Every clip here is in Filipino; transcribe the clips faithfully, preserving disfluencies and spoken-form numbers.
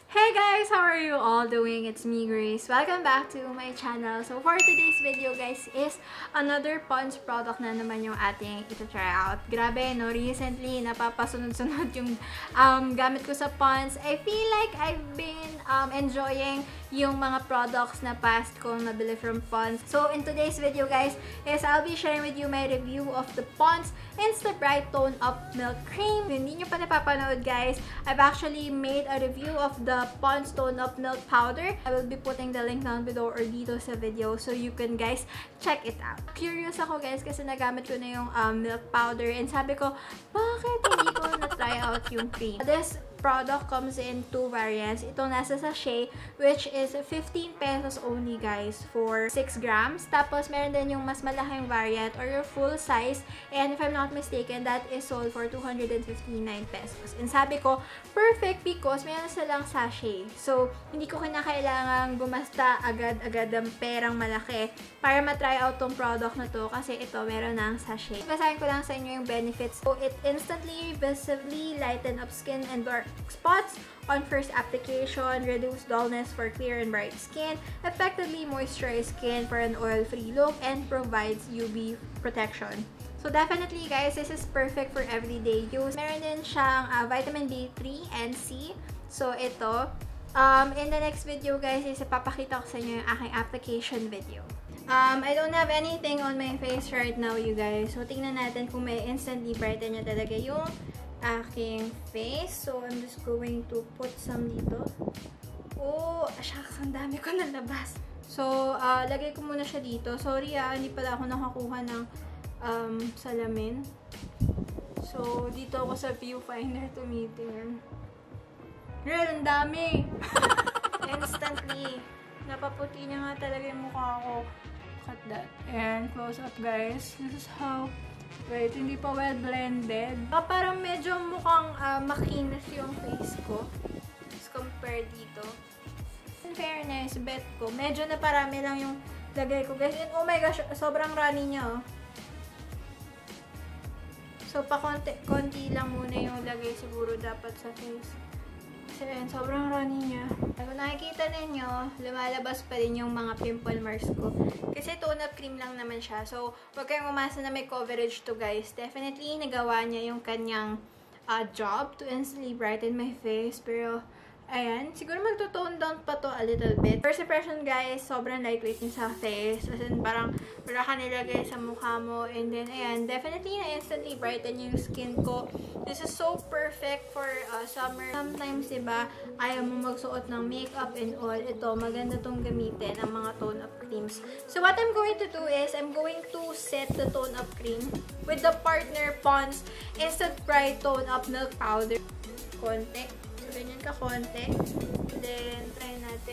Hey guys! How are you all doing? It's me, Grace. Welcome back to my channel. So for today's video guys is another Pond's product na naman yung ating ito-try out. Grabe, no? Recently, napapasunod-sunod yung um, gamit ko sa Pond's. I feel like I've been um, enjoying yung mga products na past kong nabili from Pond's. So in today's video guys is I'll be sharing with you my review of the Pond's Insta Bright Tone Up Milk Cream. Kung hindi nyo pa napapanood guys, I've actually made a review of the Pond's Tone Up Milk Powder. I will be putting the link down below or dito sa video so you can guys check it out. Curious ako guys kasi nagamit ko na yung um, milk powder and sabi ko, bakit hindi ko na-try out yung cream? This product comes in two variants. Ito nasa sachet which is fifteen pesos only guys for six grams. Tapos meron din yung mas malaking variant or your full size and if I'm not mistaken that is sold for two hundred fifty-nine pesos. And sabi ko perfect because meron silang sachet. So hindi ko kinakailangang bumasta agad-agad ng perang malaki para matry out tong product na to kasi ito meron ng sachet. Basahin ko lang sa inyo yung benefits. So it instantly visibly lighten up skin and dark spots on first application, reduce dullness for clear and bright skin, effectively moisturize skin for an oil-free look, and provides U V protection. So definitely guys, this is perfect for everyday use. Meron din siyang uh, vitamin B three and C. So ito, um, in the next video guys, is ipapakita ko sa inyo yung aking application video. Um, I don't have anything on my face right now, you guys. So tingnan natin kung may instantly brighten niya talaga yung aking face. So, I'm just going to put some dito. Oh, shucks, ang dami ko nalabas. So, uh, lagay ko muna siya dito. Sorry ah, hindi pala ako nakakuha ng um, salamin. So, dito ako sa viewfinder tumitingin. Girl, ang dami! Instantly. Napaputi niya nga talaga yung mukha ko. Look at that. And close up guys. This is how wait, hindi pa well blended. Ah, parang medyo mukhang uh, makinis yung face ko. As compared dito. In fairness, bet ko, medyo na parami lang yung lagay ko. Guys, and oh my gosh, sobrang runny niya, oh. So, pa konti, konti lang muna yung lagay siguro dapat sa face. Kasi, ayan, sobrang runny niya. Kung nakikita ninyo, lumalabas pa rin yung mga pimple marks ko. Kasi tone-up cream lang naman siya. So, huwag kayong umasa na may coverage to guys. Definitely, nagawa niya yung kanyang uh, job to instantly brighten my face. Pero, ayan. Siguro magto-tone down pa to a little bit. First impression guys, sobrang lightweight niya sa face. As in, parang wala ka nilagay sa mukha mo. And then, ayan. Definitely, na-instantly brighten yung skin ko. This is so perfect for uh, summer. Sometimes, diba, ayaw mo magsuot ng makeup and all. Ito, maganda tong gamitin ang mga tone-up creams. So, what I'm going to do is, I'm going to set the tone-up cream with the partner Pond's Instant Bright Tone-Up Milk Powder. Konti. So, ganyan ka konti. Then, try natin.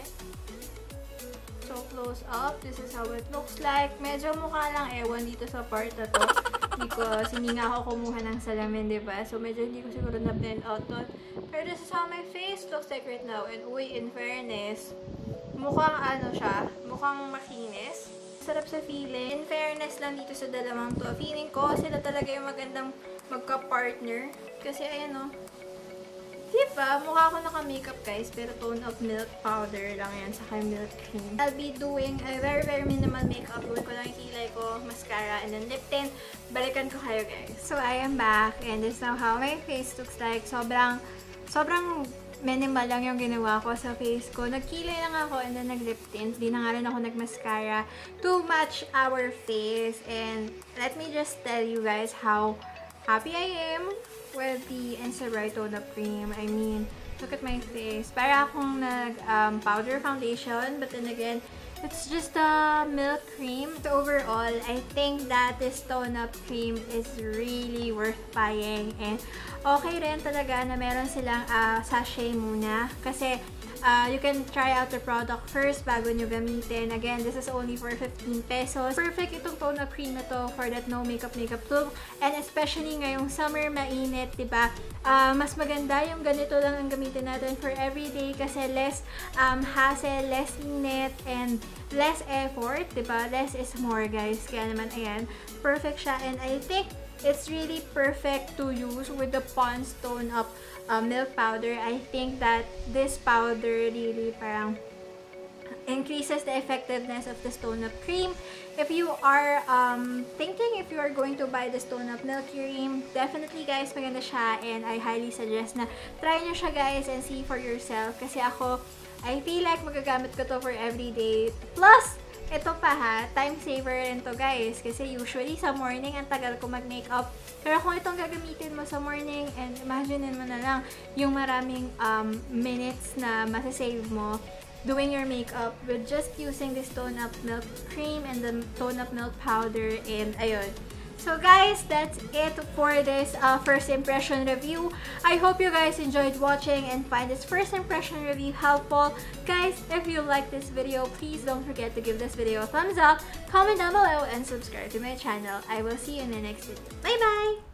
So, close up. This is how it looks like. Medyo mukha lang ewan dito sa part na to. Because hindi nga ako kumuha ng salamin, diba? So, medyo hindi ko siguro na-blend out doon. Pero this is how my face looks like right now. And uy, in fairness, mukhang ano siya, mukhang makinis. Sarap sa feeling. In fairness lang dito sa dalawang to. Feeling ko, sila talaga yung magandang magka-partner. Kasi ayan o. Diba? Mukha ako naka-makeup guys, pero tone of milk powder lang yan, saka milk cream. I'll be doing a very very minimal makeup. Gawin ko lang yung kilay ko, mascara, and then lip tint. Balikan ko kayo guys. So I am back, and this is now how my face looks like. Sobrang, sobrang minimal lang yung ginawa ko sa face ko. Nagkilay lang ako, and then nag-lip tint. Di na nga rin ako nag-mascara to match our face. And let me just tell you guys how happy I am with the Insta Bright Tone Up Cream. I mean, look at my face. Para akong nag-powder um, foundation, but then again, it's just a milk cream. So overall, I think that this Tone Up Cream is really worth buying. And okay rin talaga na meron silang uh, sachet muna. Kasi Uh, you can try out the product first bago nyo gamitin. Again, this is only for fifteen pesos. Perfect itong tone up cream na to for that no makeup makeup look. And especially ngayong summer, mainit, diba? Uh, mas maganda yung ganito lang ang gamitin natin for everyday kasi less um, hassle, less init, and less effort, diba? Less is more, guys. Kaya naman, ayan, perfect siya. And I think It's really perfect to use with the Pond's Tone Up uh, Milk Powder. I think that this powder really parang increases the effectiveness of the Tone Up Cream. If you are um, thinking if you are going to buy the Tone Up Milk Cream, definitely guys, maganda siya, and I highly suggest na try nyo siya guys and see for yourself. Kasi ako, I feel like magagamit ko to for everyday. Plus, ito pa ha, time saver rin to guys. Kasi usually sa morning, ang tagal ko mag-makeup. Pero kung itong gagamitin mo sa morning, and imagine mo na lang yung maraming um, minutes na masasave mo doing your makeup with just using this Tone Up Milk Cream and the Tone Up Milk Powder, and ayun. So guys, that's it for this uh, first impression review. I hope you guys enjoyed watching and find this first impression review helpful. Guys, if you like this video, please don't forget to give this video a thumbs up, comment down below, and subscribe to my channel. I will see you in the next video. Bye bye!